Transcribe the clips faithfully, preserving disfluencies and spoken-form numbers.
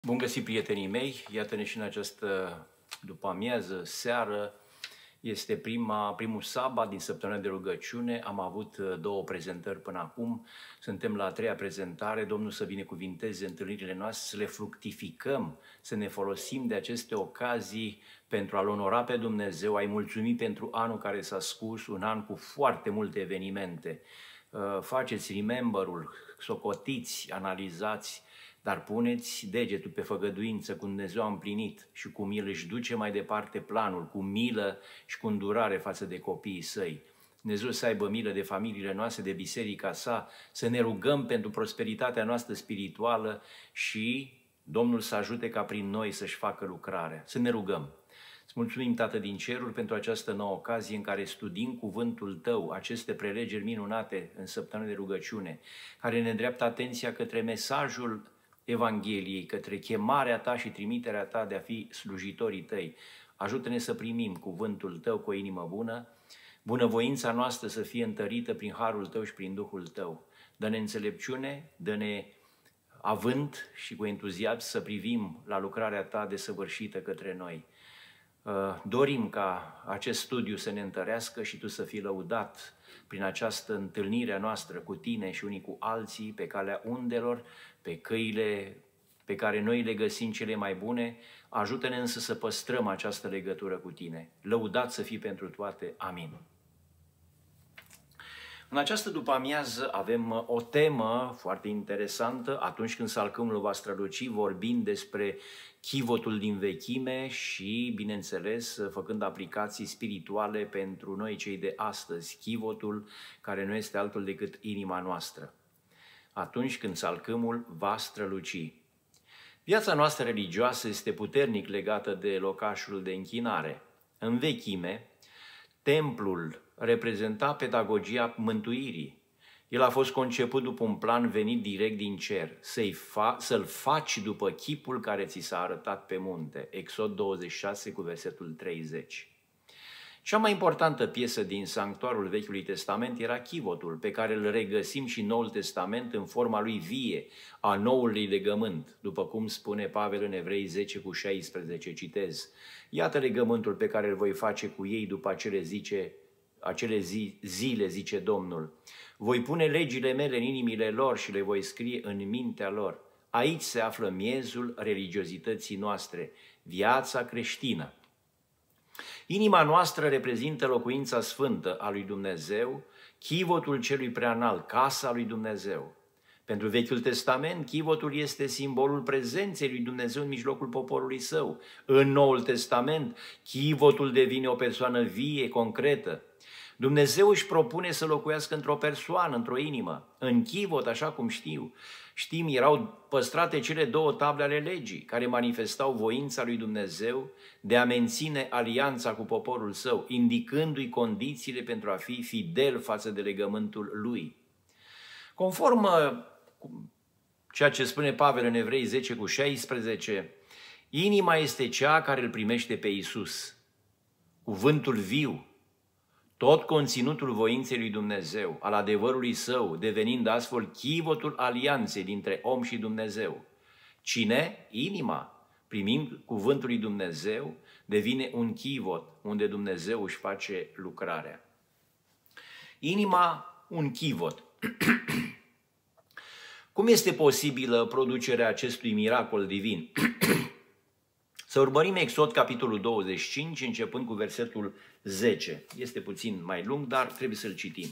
Bun găsit, prietenii mei! Iată-ne și în această după-amiază, seară. Este prima, primul sabat din săptămâna de rugăciune. Am avut două prezentări până acum. Suntem la a treia prezentare. Domnul să binecuvinteze întâlnirile noastre, să le fructificăm, să ne folosim de aceste ocazii pentru a-L onora pe Dumnezeu, a-I mulțumi pentru anul care s-a scurs, un an cu foarte multe evenimente. Faceți remember-ul, socotiți, analizați, dar puneți degetul pe făgăduință, cum Dumnezeu a împlinit și cum El își duce mai departe planul, cu milă și cu îndurare față de copiii Săi. Dumnezeu să aibă milă de familiile noastre, de biserica sa, să ne rugăm pentru prosperitatea noastră spirituală și Domnul să ajute ca prin noi să-și facă lucrarea. Să ne rugăm. Îți mulțumim, Tată din ceruri, pentru această nouă ocazie în care studim cuvântul Tău, aceste prelegeri minunate în săptămâna de rugăciune, care ne îndreaptă atenția către mesajul Evangheliei, către chemarea Ta și trimiterea Ta de a fi slujitorii Tăi. Ajută-ne să primim cuvântul Tău cu o inimă bună, bunăvoința noastră să fie întărită prin harul Tău și prin Duhul Tău. Dă-ne înțelepciune, dă-ne avânt și cu entuziasm să privim la lucrarea Ta desăvârșită către noi. Dorim ca acest studiu să ne întărească și Tu să fii lăudat prin această întâlnire noastră cu Tine și unii cu alții, pe calea undelor, pe căile pe care noi le găsim cele mai bune. Ajută-ne însă să păstrăm această legătură cu Tine. Lăudat să fii pentru toate. Amin. În această după-amiază avem o temă foarte interesantă. Atunci când salcâmul va străluci, vorbind despre chivotul din vechime și, bineînțeles, făcând aplicații spirituale pentru noi cei de astăzi, chivotul care nu este altul decât inima noastră. Atunci când salcâmul va străluci. Viața noastră religioasă este puternic legată de locașul de închinare. În vechime, templul reprezenta pedagogia mântuirii. El a fost conceput după un plan venit direct din cer, să-i fa- să-l faci după chipul care ți s-a arătat pe munte. Exod douăzeci și șase cu versetul treizeci. Cea mai importantă piesă din sanctuarul Vechiului Testament era chivotul, pe care îl regăsim și în Noul Testament în forma lui vie, a noului legământ, după cum spune Pavel în Evrei zece cu șaisprezece, citez: Iată legământul pe care îl voi face cu ei după acele, zice, acele zi, zile, zice Domnul. Voi pune legile mele în inimile lor și le voi scrie în mintea lor. Aici se află miezul religiozității noastre, viața creștină. Inima noastră reprezintă locuința sfântă a lui Dumnezeu, chivotul celui preanalt, casa lui Dumnezeu. Pentru Vechiul Testament, chivotul este simbolul prezenței lui Dumnezeu în mijlocul poporului său. În Noul Testament, chivotul devine o persoană vie, concretă. Dumnezeu își propune să locuiască într-o persoană, într-o inimă. În chivot, așa cum știu, știm, erau păstrate cele două table ale legii, care manifestau voința lui Dumnezeu de a menține alianța cu poporul său, indicându-i condițiile pentru a fi fidel față de legământul lui. Conform ceea ce spune Pavel în Evrei zece cu șaisprezece, inima este cea care îl primește pe Iisus, cuvântul viu, tot conținutul voinței lui Dumnezeu, al adevărului său, devenind astfel chivotul alianței dintre om și Dumnezeu. Cine? Inima, primind cuvântul lui Dumnezeu, devine un chivot unde Dumnezeu își face lucrarea. Inima, un chivot. Cum este posibilă producerea acestui miracol divin? Să urmărim Exod, capitolul douăzeci și cinci, începând cu versetul zece. Este puțin mai lung, dar trebuie să-l citim.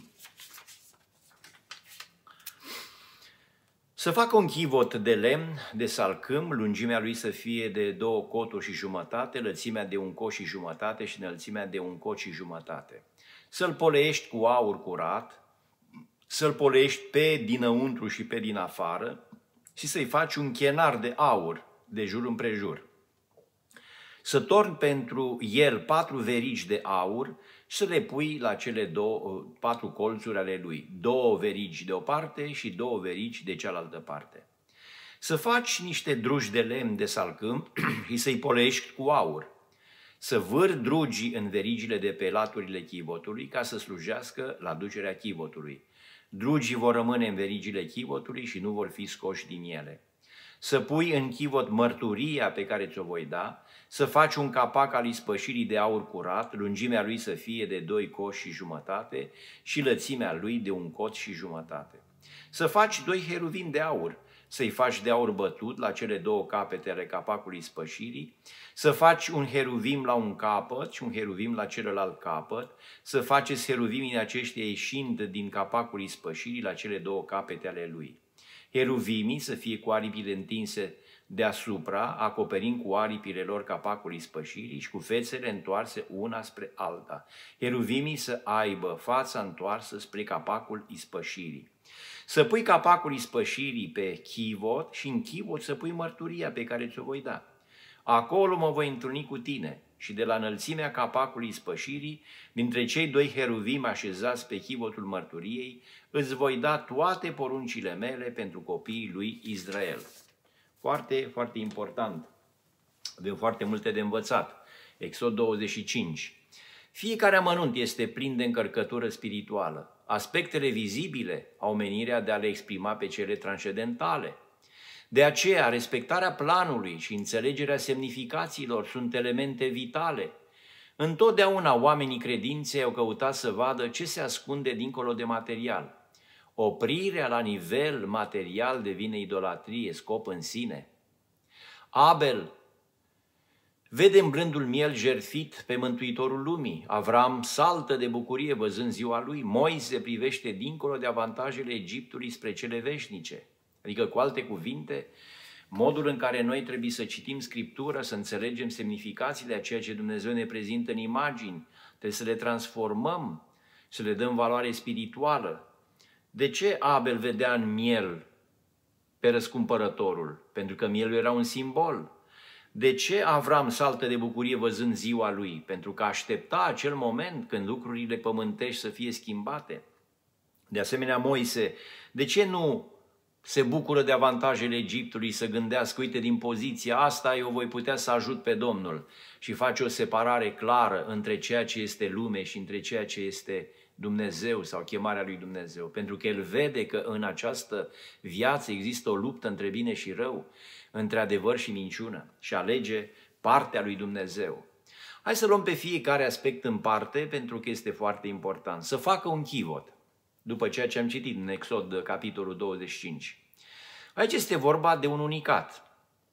Să facă un chivot de lemn, de salcâm, lungimea lui să fie de două coturi și jumătate, lățimea de un coș și jumătate și înălțimea de un coș și jumătate. Să-l poleiești cu aur curat, să-l poleiești pe dinăuntru și pe din afară și să-i faci un chenar de aur de jur împrejur. Să torni pentru el patru verigi de aur și să le pui la cele două, patru colțuri ale lui, două verigi de o parte și două verigi de cealaltă parte. Să faci niște drugi de lemn de salcâm și să-i polești cu aur. Să vâr drugii în verigile de pe laturile chivotului ca să slujească la ducerea chivotului. Drugii vor rămâne în verigile chivotului și nu vor fi scoși din ele. să pui în chivot mărturia pe care ți-o voi da, să faci un capac al ispășirii de aur curat, lungimea lui să fie de doi coși și jumătate și lățimea lui de un cot și jumătate. Să faci doi heruvimi de aur, să-i faci de aur bătut la cele două capete ale capacului ispășirii, să faci un heruvim la un capăt și un heruvim la celălalt capăt, să faceți heruvimii aceștia ieșind din capacul ispășirii la cele două capete ale lui. Heruvimii să fie cu aripile întinse deasupra, acoperind cu aripile lor capacul ispășirii și cu fețele întoarse una spre alta. Heruvimii să aibă fața întoarsă spre capacul ispășirii. Să pui capacul ispășirii pe chivot și în chivot să pui mărturia pe care ți-o voi da. Acolo mă voi întâlni cu tine și de la înălțimea capacului ispășirii, dintre cei doi heruvimi așezați pe chivotul mărturiei, îți voi da toate poruncile mele pentru copiii lui Israel. Foarte, foarte important. Avem foarte multe de învățat. Exod douăzeci și cinci. Fiecare amănunt este plin de încărcătură spirituală. Aspectele vizibile au menirea de a le exprima pe cele transcendentale. De aceea, respectarea planului și înțelegerea semnificațiilor sunt elemente vitale. Întotdeauna oamenii credinței au căutat să vadă ce se ascunde dincolo de material. Oprirea la nivel material devine idolatrie, scop în sine. Abel vede în blândul miel jertfit pe Mântuitorul lumii. Avram saltă de bucurie văzând ziua lui. Moise privește dincolo de avantajele Egiptului spre cele veșnice. Adică, cu alte cuvinte, modul în care noi trebuie să citim Scriptura, să înțelegem semnificațiile a ceea ce Dumnezeu ne prezintă în imagini, trebuie să le transformăm, să le dăm valoare spirituală. De ce Abel vedea în miel pe răscumpărătorul? Pentru că mielul era un simbol. De ce Avram saltă de bucurie văzând ziua lui? Pentru că aștepta acel moment când lucrurile pământești să fie schimbate. De asemenea, Moise, de ce nu se bucură de avantajele Egiptului, să gândească, uite, din poziția asta eu voi putea să ajut pe Domnul, și face o separare clară între ceea ce este lume și între ceea ce este Dumnezeu sau chemarea lui Dumnezeu, pentru că el vede că în această viață există o luptă între bine și rău, între adevăr și minciună, și alege partea lui Dumnezeu. Hai să luăm pe fiecare aspect în parte, pentru că este foarte important. Să facă un chivot, după ceea ce am citit în Exod, capitolul douăzeci și cinci. Aici este vorba de un unicat.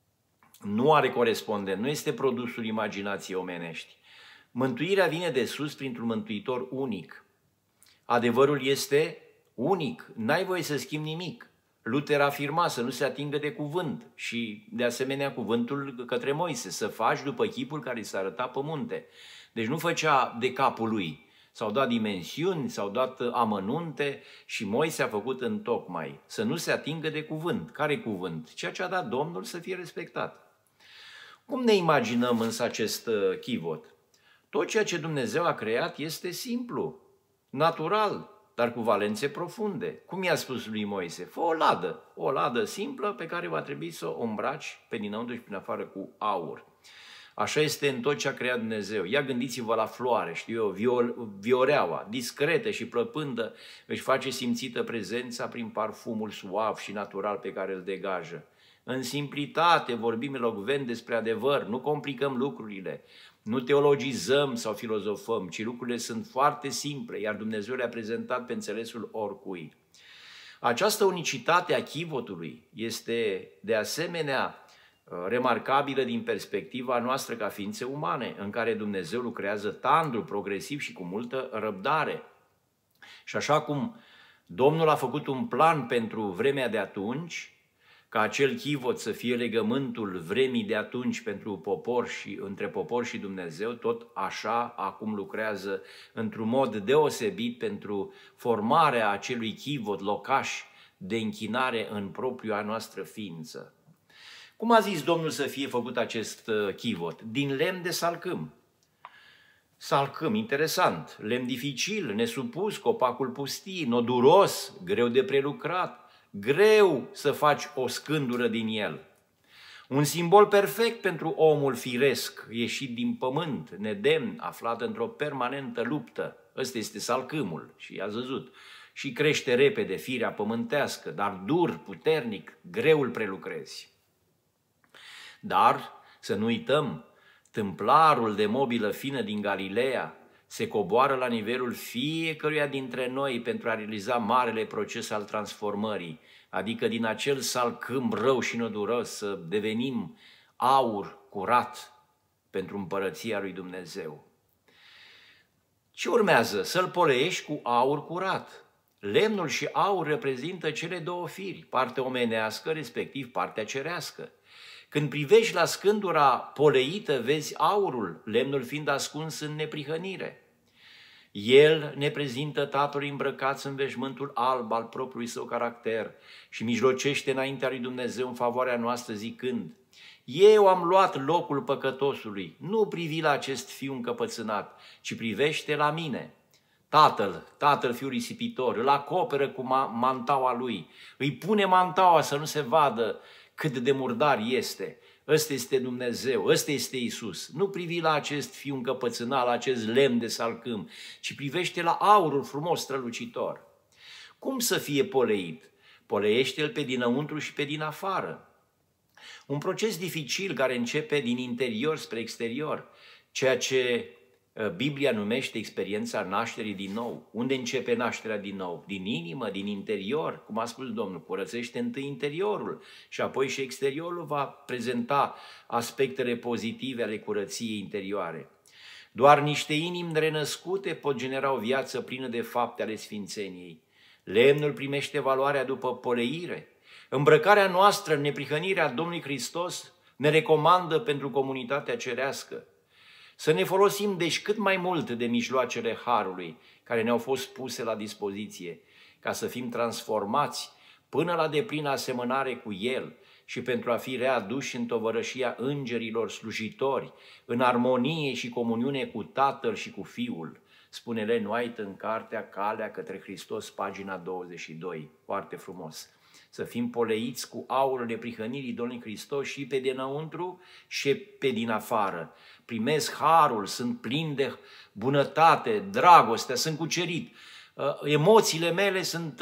Nu are corespondent, nu este produsul imaginației omenești. Mântuirea vine de sus printr-un mântuitor unic. Adevărul este unic, n-ai voie să schimbi nimic. Luther afirma să nu se atingă de cuvânt și, de asemenea, cuvântul către Moise, să faci după chipul care s-a arătat pe munte. Deci nu făcea de capul lui. S-au dat dimensiuni, s-au dat amănunte și Moise a făcut întocmai să nu se atingă de cuvânt. Care cuvânt? Ceea ce a dat Domnul să fie respectat. Cum ne imaginăm însă acest chivot? Tot ceea ce Dumnezeu a creat este simplu, natural, dar cu valențe profunde. Cum i-a spus lui Moise? Fă o ladă, o ladă simplă pe care va trebui să o îmbraci pe dinăuntru și prin afară cu aur. Așa este în tot ce a creat Dumnezeu. Ia gândiți-vă la floare, știu eu, viol, vioreaua, discretă și plăpândă, își face simțită prezența prin parfumul suav și natural pe care îl degajă. În simplitate vorbim elocvent despre adevăr, nu complicăm lucrurile, nu teologizăm sau filozofăm, ci lucrurile sunt foarte simple, iar Dumnezeu le-a prezentat pe înțelesul oricui. Această unicitate a chivotului este de asemenea remarcabilă din perspectiva noastră ca ființe umane, în care Dumnezeu lucrează tandru, progresiv și cu multă răbdare. Și așa cum Domnul a făcut un plan pentru vremea de atunci, ca acel chivot să fie legământul vremii de atunci pentru popor și între popor și Dumnezeu, tot așa acum lucrează într-un mod deosebit pentru formarea acelui chivot, locaș de închinare în propria noastră ființă. Cum a zis Domnul să fie făcut acest chivot? Din lemn de salcâm. Salcâm, interesant, lemn dificil, nesupus, copacul pustii, noduros, greu de prelucrat, greu să faci o scândură din el. Un simbol perfect pentru omul firesc, ieșit din pământ, nedemn, aflat într-o permanentă luptă. Ăsta este salcâmul și ați văzut. Și crește repede firea pământească, dar dur, puternic, greu îl prelucrezi. Dar să nu uităm, tâmplarul de mobilă fină din Galileea se coboară la nivelul fiecăruia dintre noi pentru a realiza marele proces al transformării, adică din acel salcâm rău și năduros să devenim aur curat pentru împărăția lui Dumnezeu. Ce urmează? Să-l poleiești cu aur curat. Lemnul și aur reprezintă cele două firi, partea omenească, respectiv partea cerească. Când privești la scândura poleită, vezi aurul, lemnul fiind ascuns în neprihănire. El ne prezintă Tatăl îmbrăcat în veșmântul alb al propriului său caracter și mijlocește înaintea lui Dumnezeu în favoarea noastră zicând: eu am luat locul păcătosului, nu privi la acest fiu încăpățânat, ci privește la mine. Tatăl, tatăl fiul risipitor, îl acoperă cu mantaua lui, îi pune mantaua să nu se vadă cât de murdar este. Ăsta este Dumnezeu, ăsta este Iisus. Nu privi la acest fiu încăpățânat, la acest lemn de salcâm, ci privește la aurul frumos strălucitor. Cum să fie poleit? Poleiește-l pe dinăuntru și pe din afară. Un proces dificil care începe din interior spre exterior, ceea ce Biblia numește experiența nașterii din nou. Unde începe nașterea din nou? Din inimă, din interior, cum a spus Domnul, curățește întâi interiorul și apoi și exteriorul va prezenta aspectele pozitive ale curăției interioare. Doar niște inimi renăscute pot genera o viață plină de fapte ale sfințeniei. Lemnul primește valoarea după poleire. Îmbrăcarea noastră în neprihănirea Domnului Hristos ne recomandă pentru comunitatea cerească. Să ne folosim deci cât mai mult de mijloacele Harului care ne-au fost puse la dispoziție, ca să fim transformați până la deplină asemănare cu El și pentru a fi readuși în tovărășia îngerilor slujitori, în armonie și comuniune cu Tatăl și cu Fiul, spune Ellen White în cartea Calea către Hristos, pagina douăzeci și doi, foarte frumos. Să fim poleiți cu aurul neprihănirii Domnului Hristos și pe dinăuntru și pe din afară. Primesc harul, sunt plin de bunătate, dragoste, sunt cucerit. Emoțiile mele sunt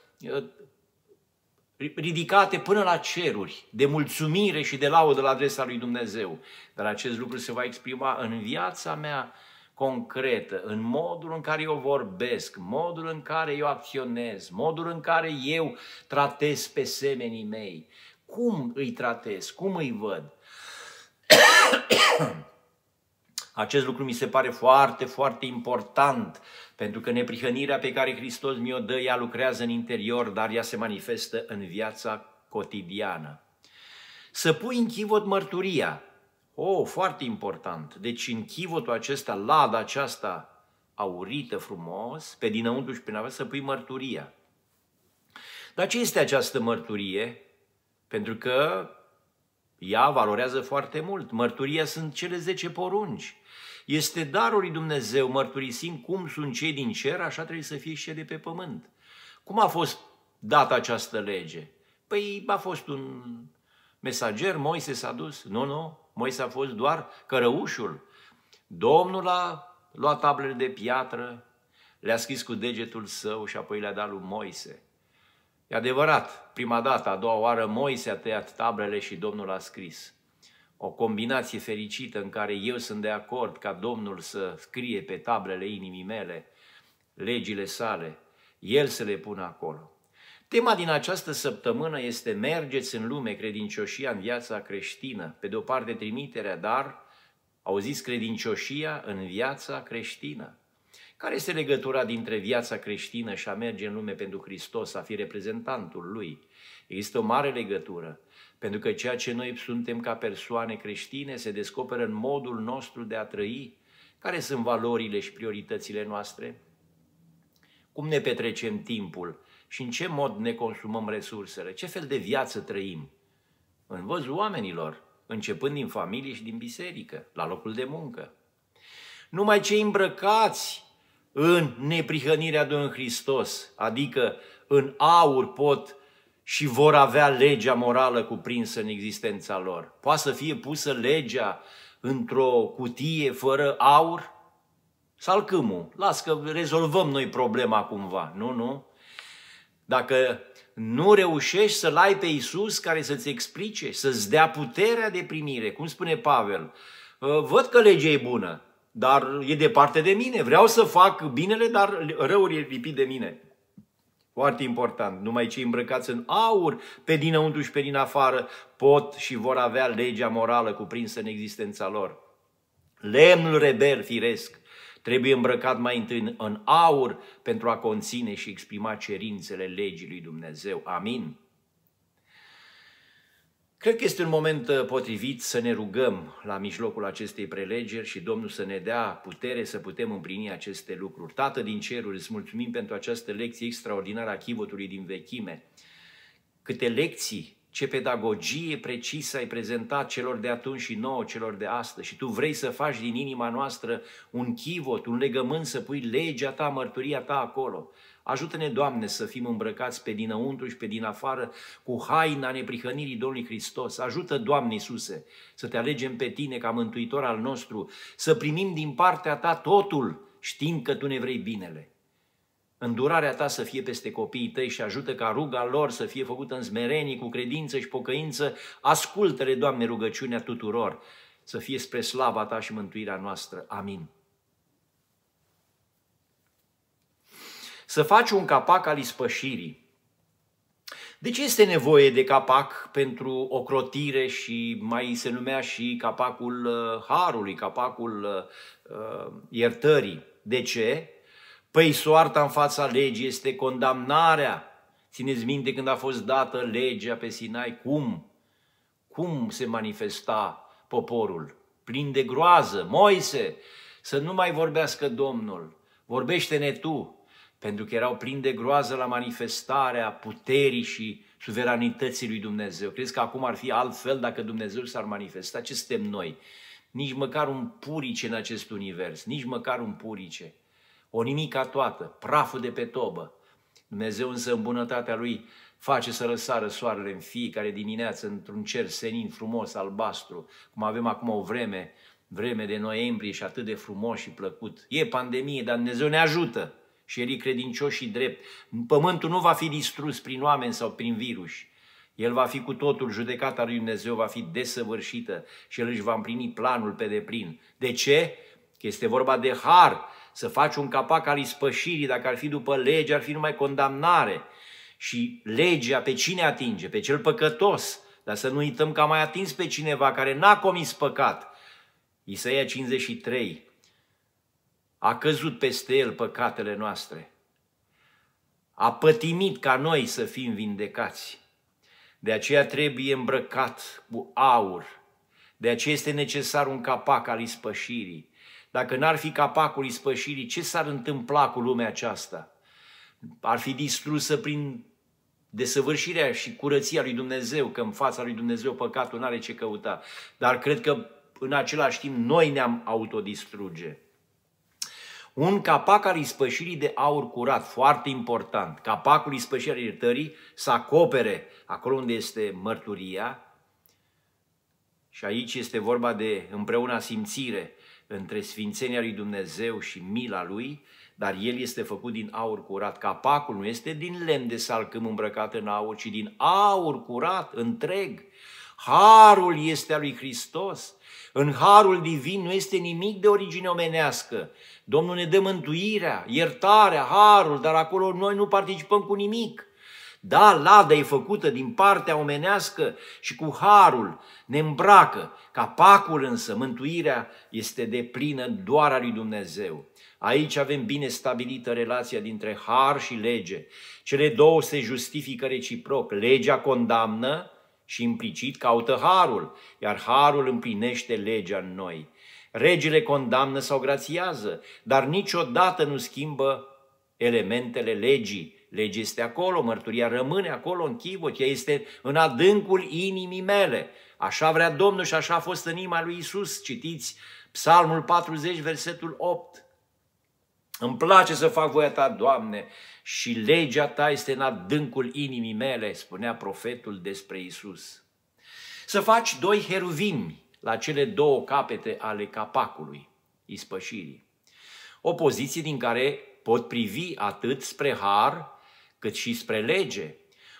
ridicate până la ceruri, de mulțumire și de laudă la adresa lui Dumnezeu. Dar acest lucru se va exprima în viața mea concretă, în modul în care eu vorbesc, modul în care eu acționez, modul în care eu tratez pe semenii mei. Cum îi tratez? Cum îi văd? Acest lucru mi se pare foarte, foarte important, pentru că neprihănirea pe care Hristos mi-o dă, ea lucrează în interior, dar ea se manifestă în viața cotidiană. Să pui în chivot mărturia. Oh, foarte important. Deci în chivotul acesta, lada aceasta aurită frumos, pe dinăuntru și pe dinăuntru, să pui mărturia. Dar ce este această mărturie? Pentru că ea valorează foarte mult. Mărturia sunt cele zece porunci. Este darul lui Dumnezeu, mărturisim cum sunt cei din cer, așa trebuie să fie și cei de pe pământ. Cum a fost dată această lege? Păi a fost un mesager, Moise s-a dus. Nu, nu, Moise a fost doar cărăușul. Domnul a luat tablele de piatră, le-a scris cu degetul său și apoi le-a dat lui Moise. E adevărat, prima dată, a doua oară Moise a tăiat tablele și Domnul a scris. O combinație fericită în care eu sunt de acord ca Domnul să scrie pe tablele inimii mele legile sale, El să le pună acolo. Tema din această săptămână este mergeți în lume, credincioșia în viața creștină. Pe de o parte trimiterea, dar auziți credincioșia în viața creștină. Care este legătura dintre viața creștină și a merge în lume pentru Hristos, a fi reprezentantul Lui? Există o mare legătură, pentru că ceea ce noi suntem ca persoane creștine se descoperă în modul nostru de a trăi. Care sunt valorile și prioritățile noastre? Cum ne petrecem timpul și în ce mod ne consumăm resursele? Ce fel de viață trăim? În văzul oamenilor, începând din familie și din biserică, la locul de muncă. Numai cei îmbrăcați în neprihănirea Domnului Hristos, adică în aur, pot și vor avea legea morală cuprinsă în existența lor. Poate să fie pusă legea într-o cutie fără aur? Salcâmul, las că rezolvăm noi problema cumva. Nu, nu. Dacă nu reușești să-L ai pe Iisus care să-ți explice, să-ți dea puterea de primire. Cum spune Pavel, văd că legea e bună, dar e departe de mine. Vreau să fac binele, dar răul e lipit de mine. Foarte important, numai cei îmbrăcați în aur, pe dinăuntru și pe din afară, pot și vor avea legea morală cuprinsă în existența lor. Lemnul rebel firesc trebuie îmbrăcat mai întâi în aur pentru a conține și exprima cerințele legii lui Dumnezeu. Amin. Cred că este un moment potrivit să ne rugăm la mijlocul acestei prelegeri și Domnul să ne dea putere să putem împlini aceste lucruri. Tată din ceruri, îți mulțumim pentru această lecție extraordinară a chivotului din vechime. Câte lecții, ce pedagogie precisă ai prezentat celor de atunci și nouă celor de astăzi. Și Tu vrei să faci din inima noastră un chivot, un legământ, să pui legea Ta, mărturia Ta acolo. Ajută-ne, Doamne, să fim îmbrăcați pe dinăuntru și pe din afară cu haina neprihănirii Domnului Hristos. Ajută, Doamne Iisuse, să Te alegem pe Tine ca mântuitor al nostru, să primim din partea Ta totul, știind că Tu ne vrei binele. Îndurarea Ta să fie peste copiii Tăi și ajută ca ruga lor să fie făcută în smerenie, cu credință și pocăință. Ascultă-le, Doamne, rugăciunea tuturor, să fie spre slava Ta și mântuirea noastră. Amin. Să faci un capac al ispășirii. De ce este nevoie de capac pentru ocrotire și mai se numea și capacul uh, harului, capacul uh, iertării? De ce? Păi soarta în fața legii este condamnarea. Țineți minte când a fost dată legea pe Sinai, cum? Cum se manifesta poporul? Plin de groază. Moise, să nu mai vorbească Domnul, vorbește-ne Tu. Pentru că erau plini de groază la manifestarea puterii și suveranității lui Dumnezeu. Crezi că acum ar fi altfel dacă Dumnezeu s-ar manifesta? Ce suntem noi? Nici măcar un purice în acest univers, nici măcar un purice. O nimica toată, praful de pe tobă. Dumnezeu însă în bunătatea Lui face să răsară soarele în fiecare dimineață într-un cer senin, frumos, albastru, cum avem acum o vreme, vreme de noiembrie și atât de frumos și plăcut. E pandemie, dar Dumnezeu ne ajută. Și el e credincios și drept. Pământul nu va fi distrus prin oameni sau prin virus. El va fi cu totul, judecata lui Dumnezeu va fi desăvârșită și el își va împlini planul pe deplin. De ce? Că este vorba de har, să faci un capac al ispășirii. Dacă ar fi după lege, ar fi numai condamnare. Și legea pe cine atinge? Pe cel păcătos. Dar să nu uităm că a mai atins pe cineva care n-a comis păcat. Isaia cincizeci și trei. A căzut peste el păcatele noastre. A pătimit ca noi să fim vindecați. De aceea trebuie îmbrăcat cu aur. De aceea este necesar un capac al ispășirii. Dacă n-ar fi capacul ispășirii, ce s-ar întâmpla cu lumea aceasta? Ar fi distrusă prin desăvârșirea și curăția lui Dumnezeu, că în fața lui Dumnezeu păcatul n-are ce căuta. Dar cred că în același timp noi ne-am autodistruge. Un capac al ispășirii de aur curat, foarte important. Capacul ispășirii iertării să acopere acolo unde este mărturia. Și aici este vorba de împreuna simțire între sfințenia lui Dumnezeu și mila Lui, dar el este făcut din aur curat. Capacul nu este din lemn de salcâm îmbrăcat în aur, ci din aur curat, întreg. Harul este al lui Hristos. În harul divin nu este nimic de origine omenească. Domnul ne dă mântuirea, iertarea, harul, dar acolo noi nu participăm cu nimic. Da, lada e făcută din partea omenească și cu harul ne îmbracă. Capacul însă, mântuirea, este deplină doar a lui Dumnezeu. Aici avem bine stabilită relația dintre har și lege. Cele două se justifică reciproc. Legea condamnă și implicit caută harul, iar harul împlinește legea în noi. Regele condamnă sau grațiază, dar niciodată nu schimbă elementele legii. Legea este acolo, mărturia rămâne acolo în chivot, ea este în adâncul inimii mele. Așa vrea Domnul și așa a fost în inima lui Iisus. Citiți Psalmul patruzeci, versetul opt. Îmi place să fac voia Ta, Doamne, și legea Ta este în adâncul inimii mele, spunea profetul despre Iisus. Să faci doi heruvimi la cele două capete ale capacului ispășirii. O poziție din care pot privi atât spre har cât și spre lege.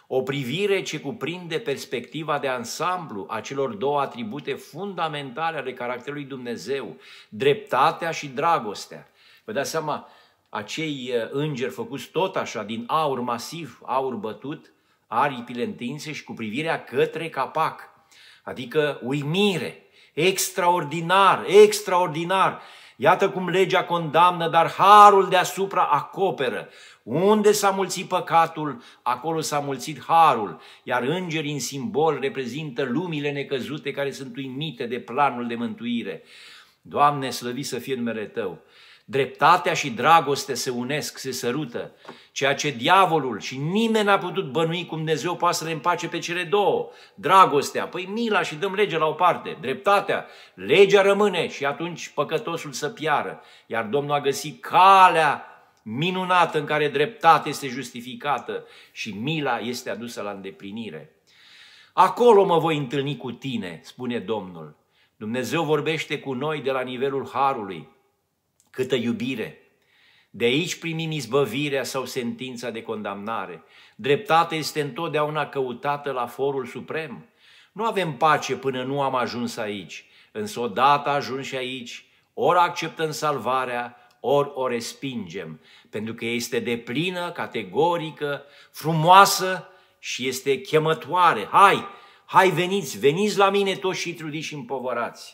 O privire ce cuprinde perspectiva de ansamblu a celor două atribute fundamentale ale caracterului Dumnezeu, dreptatea și dragostea. Vă dați seama, acei îngeri făcuți tot așa, din aur masiv, aur bătut, aripile întinse și cu privirea către capac, adică uimire, extraordinar, extraordinar. Iată cum legea condamnă, dar harul deasupra acoperă. Unde s-a mulțit păcatul, acolo s-a mulțit harul, iar îngerii în simbol reprezintă lumile necăzute care sunt uimite de planul de mântuire. Doamne, slăvit să fie numele Tău! Dreptatea și dragoste se unesc, se sărută, ceea ce diavolul și nimeni n-a putut bănui cum Dumnezeu poate să le împace pe cele două. Dragostea, păi mila și dăm legea la o parte. Dreptatea, legea rămâne și atunci păcătosul să piară. Iar Domnul a găsit calea minunată în care dreptatea este justificată și mila este adusă la îndeplinire. Acolo mă voi întâlni cu tine, spune Domnul. Dumnezeu vorbește cu noi de la nivelul harului. Câtă iubire! De aici primim izbăvirea sau sentința de condamnare. Dreptatea este întotdeauna căutată la forul suprem. Nu avem pace până nu am ajuns aici, însă odată ajuns și aici, ori acceptăm salvarea, ori o respingem, pentru că este deplină, categorică, frumoasă și este chemătoare. Hai, hai veniți, veniți la mine toți și trudiți și împovărați.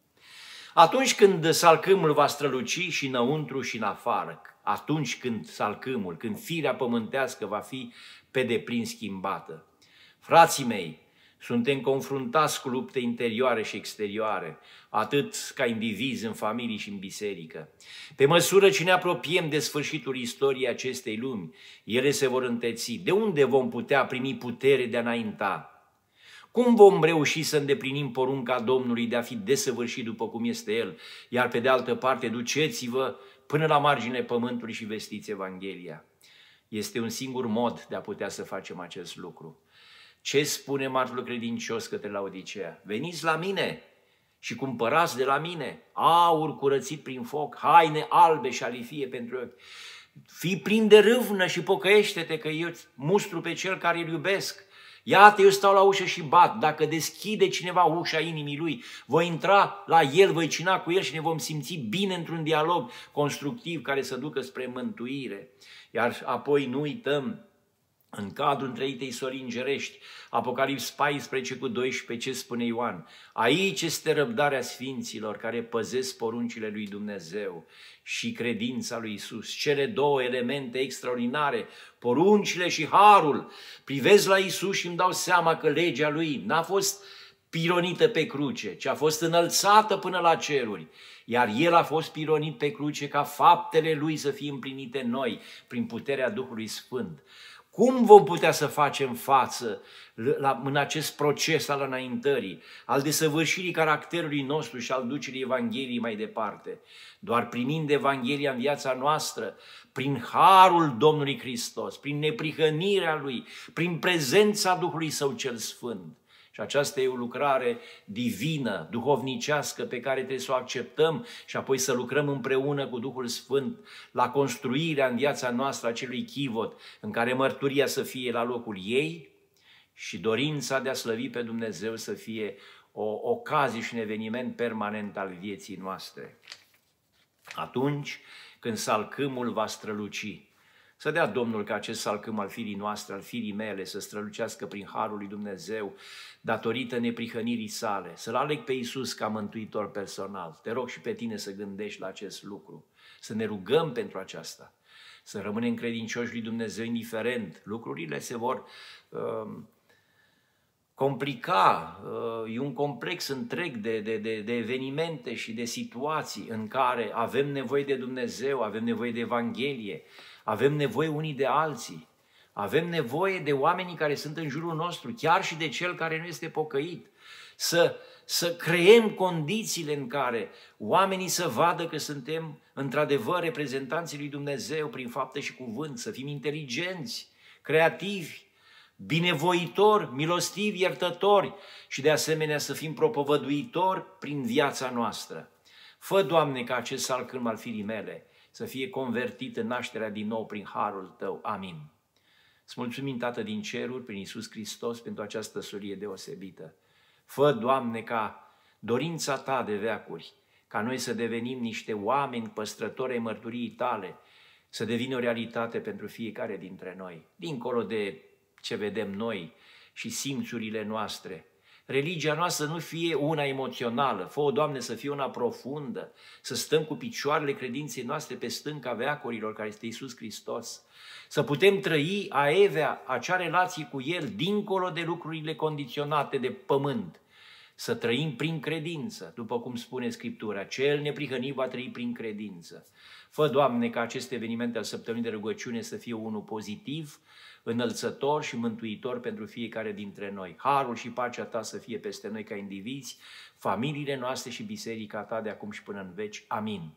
Atunci când salcâmul va străluci și înăuntru și în afară, atunci când salcâmul, când firea pământească va fi pe deplin schimbată. Frații mei, suntem confruntați cu lupte interioare și exterioare, atât ca indivizi, în familii și în biserică. Pe măsură ce ne apropiem de sfârșitul istoriei acestei lumi, ele se vor înteți. De unde vom putea primi putere de a înainta? Cum vom reuși să îndeplinim porunca Domnului de a fi desăvârșit după cum este El? Iar pe de altă parte, duceți-vă până la marginile pământului și vestiți Evanghelia. Este un singur mod de a putea să facem acest lucru. Ce spune martorul credincios către Laodicea? Veniți la mine și cumpărați de la mine aur curățit prin foc, haine albe și alifie pentru ochi. Fii plin de râvnă și pocăiește-te că eu mustru pe cel care îl iubesc. Iată, eu stau la ușă și bat. Dacă deschide cineva ușa inimii lui, voi intra la el, voi cina cu el și ne vom simți bine într-un dialog constructiv care să ducă spre mântuire. Iar apoi nu uităm, în cadrul întreitei sori îngerești, Apocalips paisprezece cu doisprezece, ce spune Ioan? Aici este răbdarea sfinților care păzesc poruncile lui Dumnezeu și credința lui Isus. Cele două elemente extraordinare, poruncile și harul. Privesc la Isus și îmi dau seama că legea lui n-a fost pironită pe cruce, ci a fost înălțată până la ceruri. Iar El a fost pironit pe cruce ca faptele Lui să fie împlinite în noi prin puterea Duhului Sfânt. Cum vom putea să facem față la, în acest proces al înaintării, al desăvârșirii caracterului nostru și al ducerii Evangheliei mai departe? Doar primind Evanghelia în viața noastră, prin harul Domnului Hristos, prin neprihănirea Lui, prin prezența Duhului Său cel Sfânt. Și aceasta e o lucrare divină, duhovnicească, pe care trebuie să o acceptăm și apoi să lucrăm împreună cu Duhul Sfânt la construirea în viața noastră acelui chivot în care mărturia să fie la locul ei și dorința de a slăvi pe Dumnezeu să fie o ocazie și un eveniment permanent al vieții noastre. Atunci când salcâmul va străluci, să dea Domnul ca acest salcâm al firii noastre, al firii mele, să strălucească prin harul lui Dumnezeu, datorită neprihănirii sale, să-L aleg pe Iisus ca mântuitor personal. Te rog și pe tine să gândești la acest lucru, să ne rugăm pentru aceasta, să rămânem credincioși lui Dumnezeu indiferent. Lucrurile se vor uh, complica, uh, e un complex întreg de, de, de, de evenimente și de situații în care avem nevoie de Dumnezeu, avem nevoie de Evanghelie, avem nevoie unii de alții, avem nevoie de oamenii care sunt în jurul nostru, chiar și de cel care nu este pocăit. Să, să creăm condițiile în care oamenii să vadă că suntem într-adevăr reprezentanții lui Dumnezeu prin fapte și cuvânt, să fim inteligenți, creativi, binevoitori, milostivi, iertători și de asemenea să fim propovăduitori prin viața noastră. Fă, Doamne, ca acest salcâm al firii mele să fie convertit în nașterea din nou prin harul Tău. Amin. Îți mulțumim, Tată din ceruri, prin Iisus Hristos, pentru această solie deosebită. Fă, Doamne, ca dorința Ta de veacuri, ca noi să devenim niște oameni păstrători ai mărturiei Tale, să devină o realitate pentru fiecare dintre noi, dincolo de ce vedem noi și simțurile noastre. Religia noastră nu fie una emoțională, fă-o, Doamne, să fie una profundă, să stăm cu picioarele credinței noastre pe stânca veacurilor, care este Iisus Hristos, să putem trăi aevea acea relație cu El, dincolo de lucrurile condiționate de pământ, să trăim prin credință, după cum spune Scriptura, cel neprihănit va trăi prin credință. Fă, Doamne, ca acest eveniment al săptămânii de rugăciune să fie unul pozitiv, înălțător și mântuitor pentru fiecare dintre noi. Harul și pacea Ta să fie peste noi ca indivizi, familiile noastre și biserica Ta de acum și până în veci. Amin.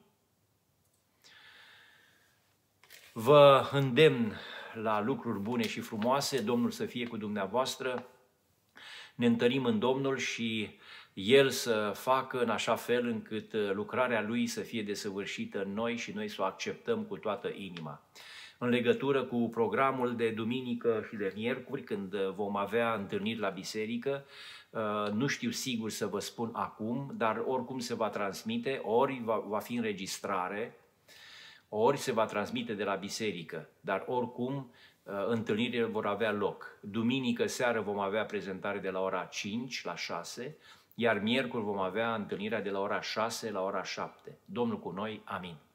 Vă îndemn la lucruri bune și frumoase, Domnul să fie cu dumneavoastră, ne întărim în Domnul și El să facă în așa fel încât lucrarea Lui să fie desăvârșită în noi și noi să o acceptăm cu toată inima. În legătură cu programul de duminică și de miercuri, când vom avea întâlniri la biserică, nu știu sigur să vă spun acum, dar oricum se va transmite, ori va, va fi înregistrare, ori se va transmite de la biserică, dar oricum întâlnirile vor avea loc. Duminică seară vom avea prezentare de la ora cinci la șase, iar miercuri vom avea întâlnirea de la ora șase la ora șapte. Domnul cu noi, amin.